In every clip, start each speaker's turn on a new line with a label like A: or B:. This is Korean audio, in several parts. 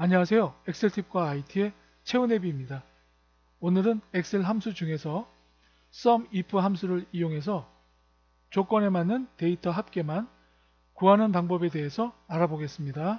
A: 안녕하세요. 엑셀팁과 IT의 최은혜비입니다. 오늘은 엑셀 함수 중에서 sum if 함수를 이용해서 조건에 맞는 데이터 합계만 구하는 방법에 대해서 알아보겠습니다.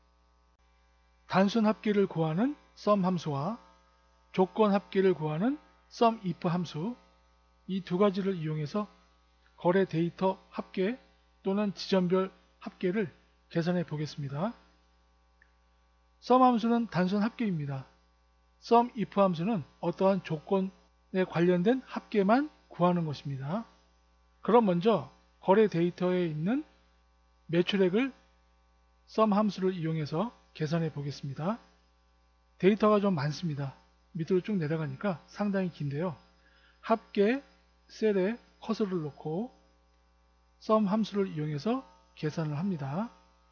A: 단순 합계를 구하는 sum 함수와 조건 합계를 구하는 sum if 함수, 이 두 가지를 이용해서 거래 데이터 합계 또는 지점별 합계를 계산해 보겠습니다. sum 함수는 단순 합계입니다. sum if 함수는 어떠한 조건에 관련된 합계만 구하는 것입니다. 그럼 먼저 거래 데이터에 있는 매출액을 sum 함수를 이용해서 계산해 보겠습니다. 데이터가 좀 많습니다. 밑으로 쭉 내려가니까 상당히 긴데요. 합계 셀에 커서를 놓고 sum 함수를 이용해서 계산을 합니다.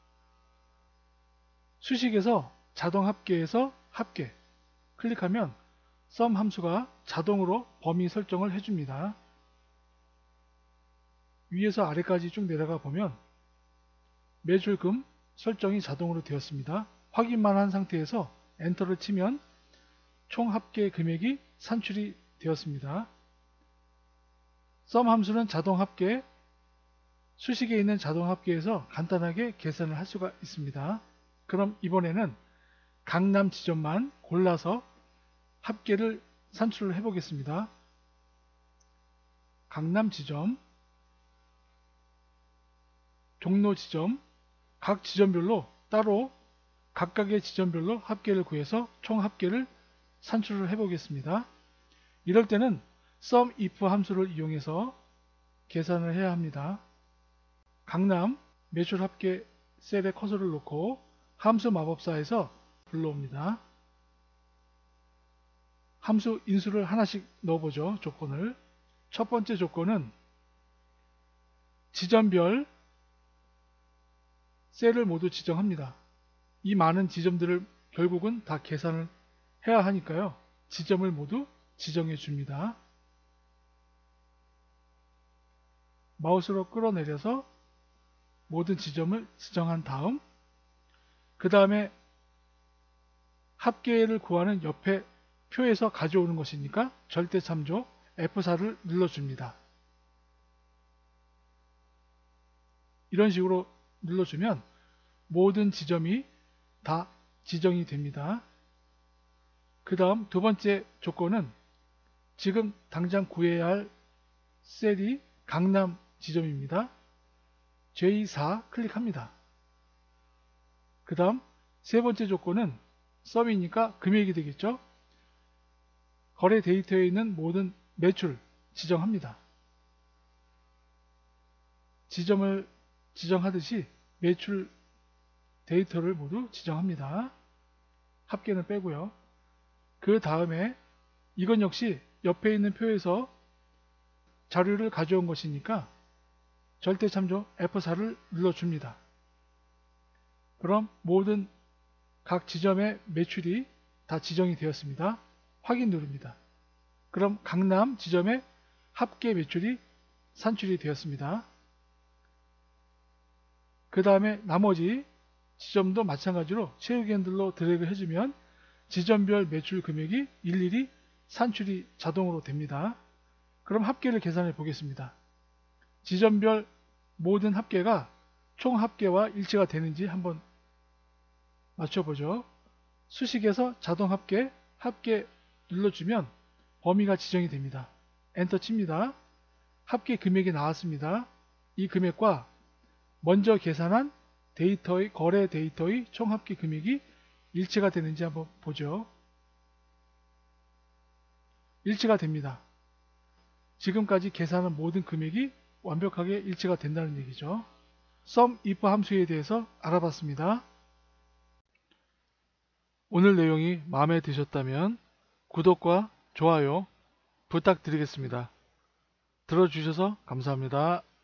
A: 수식에서 자동 합계에서 합계 클릭하면 sum 함수가 자동으로 범위 설정을 해줍니다. 위에서 아래까지 쭉 내려가 보면 매출금 설정이 자동으로 되었습니다. 확인만 한 상태에서 엔터를 치면 총 합계 금액이 산출이 되었습니다. sum 함수는 자동 합계, 수식에 있는 자동 합계에서 간단하게 계산을 할 수가 있습니다. 그럼 이번에는 강남 지점만 골라서 합계를 산출을 해보겠습니다. 강남 지점, 종로 지점, 각 지점별로 따로 각각의 지점별로 합계를 구해서 총 합계를 산출을 해보겠습니다. 이럴 때는 sum if 함수를 이용해서 계산을 해야 합니다. 강남 매출 합계 셀에 커서를 놓고 함수 마법사에서 불러옵니다. 함수 인수를 하나씩 넣어보죠. 조건을. 첫 번째 조건은 지점별 셀을 모두 지정합니다. 이 많은 지점들을 결국은 다 계산을 해야 하니까요. 지점을 모두 지정해 줍니다. 마우스로 끌어내려서 모든 지점을 지정한 다음 그 다음에 합계를 구하는 옆에 표에서 가져오는 것이니까 절대참조 F4를 눌러줍니다. 이런 식으로 눌러주면 모든 지점이 다 지정이 됩니다. 그 다음 두 번째 조건은 지금 당장 구해야 할 셀이 강남 지점입니다. J4 클릭합니다. 그 다음 세 번째 조건은 sum이니까 금액이 되겠죠. 거래 데이터에 있는 모든 매출 지정합니다. 지점을 지정하듯이 매출 데이터를 모두 지정합니다. 합계는 빼고요. 그 다음에 이건 역시 옆에 있는 표에서 자료를 가져온 것이니까 절대참조 F4를 눌러줍니다. 그럼 모든 각 지점의 매출이 다 지정이 되었습니다. 확인 누릅니다. 그럼 강남 지점의 합계 매출이 산출이 되었습니다. 그 다음에 나머지 지점도 마찬가지로 채우기 핸들로 드래그 해주면 지점별 매출 금액이 일일이 산출이 자동으로 됩니다. 그럼 합계를 계산해 보겠습니다. 지점별 모든 합계가 총 합계와 일치가 되는지 한번 맞춰보죠. 수식에서 자동 합계, 합계 눌러주면 범위가 지정이 됩니다. 엔터 칩니다. 합계 금액이 나왔습니다. 이 금액과 먼저 계산한 데이터의 거래 데이터의 총 합계 금액이 일치가 되는지 한번 보죠. 일치가 됩니다. 지금까지 계산한 모든 금액이 완벽하게 일치가 된다는 얘기죠. sum if 함수에 대해서 알아봤습니다. 오늘 내용이 마음에 드셨다면 구독과 좋아요 부탁드리겠습니다. 들어주셔서 감사합니다.